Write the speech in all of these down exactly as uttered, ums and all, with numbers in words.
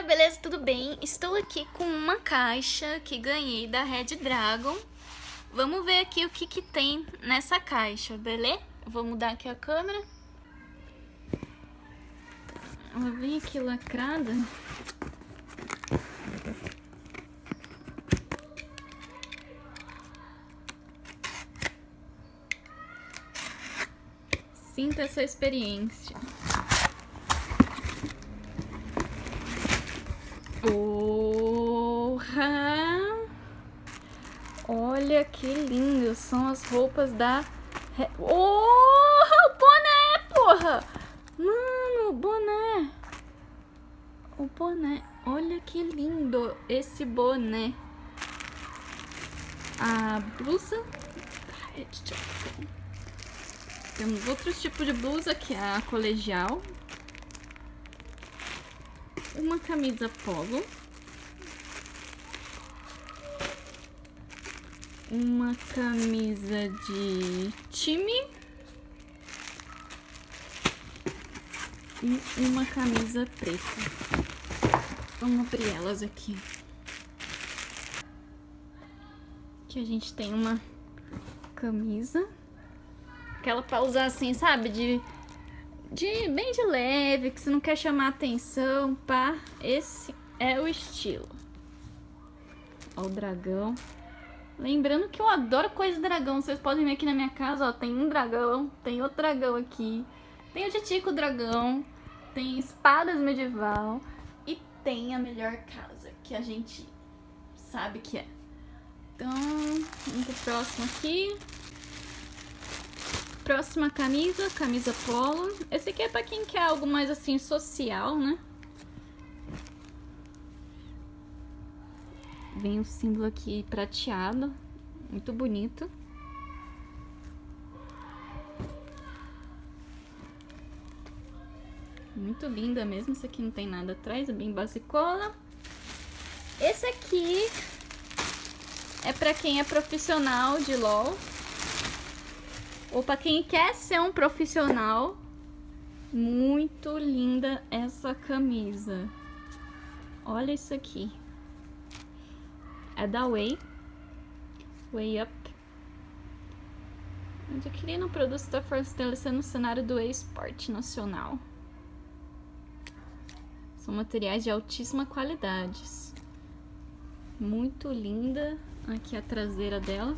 beleza? Tudo bem? Estou aqui com uma caixa que ganhei da Red Dragon. Vamos ver aqui o que que tem nessa caixa, beleza? Vou mudar aqui a câmera. Ela vem aqui lacrada. Sinta essa experiência. Porra! Olha que lindo! São as roupas da... Oh, o boné, porra! Mano, o boné! O boné! Olha que lindo esse boné! A blusa... Temos outros tipos de blusa, que é a colegial. Uma camisa polo. Uma camisa de time. E uma camisa preta. Vamos abrir elas aqui. Aqui a gente tem uma camisa. Aquela pra usar assim, sabe? De, de bem de leve, que você não quer chamar atenção, pá. Esse é o estilo. Ó o dragão. Lembrando que eu adoro coisa de dragão. Vocês podem ver aqui na minha casa, ó. Tem um dragão, tem outro dragão aqui. Tem o Titico dragão. Tem espadas medieval. E tem a melhor casa, que a gente sabe que é. Então, vamos pro próximo aqui. Próxima camisa, camisa polo. Esse aqui é pra quem quer algo mais assim social, né? Vem o símbolo aqui prateado, muito bonito. Muito linda mesmo, esse aqui não tem nada atrás, é bem basicola. Esse aqui é pra quem é profissional de LOL. Ou para quem quer ser um profissional. Muito linda essa camisa. Olha isso aqui. É da Way. Way Up. Adquirindo um produto está fortalecendo o cenário do esporte nacional. São materiais de altíssima qualidade. Muito linda. Aqui a traseira dela.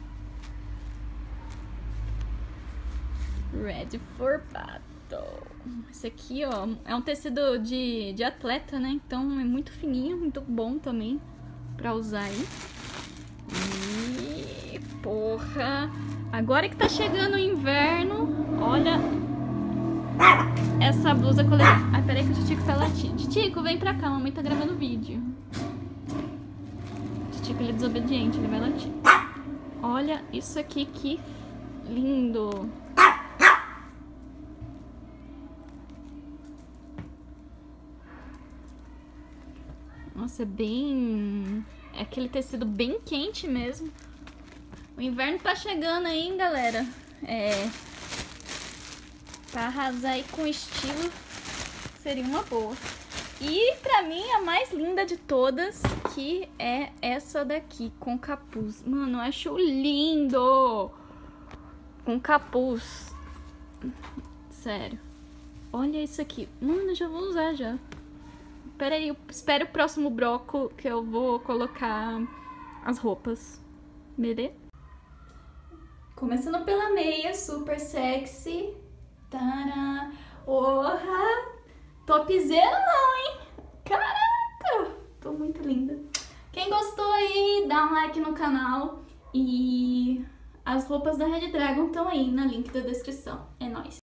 Ready for battle. Esse aqui, ó, é um tecido de, de atleta, né? Então é muito fininho, muito bom também pra usar aí. E porra! Agora que tá chegando o inverno, olha essa blusa colegial. Ai, peraí que o Titico tá latindo. Titico, vem pra cá, mamãe tá gravando vídeo. O Titico, ele é desobediente, ele vai latir. Olha isso aqui, que lindo! Nossa, é bem... é aquele tecido bem quente mesmo. O inverno tá chegando aí, hein, galera? É... pra arrasar aí com estilo, seria uma boa. E pra mim, a mais linda de todas, que é essa daqui, com capuz. Mano, eu acho lindo! Com capuz. Sério. Olha isso aqui. Mano, eu já vou usar já. Pera aí, espero o próximo bloco que eu vou colocar as roupas. Beleza? Começando pela meia, super sexy. Tara! Orra! Topzera não, hein? Caraca! Tô muito linda. Quem gostou aí, dá um like no canal. E as roupas da Red Dragon estão aí no link da descrição. É nóis!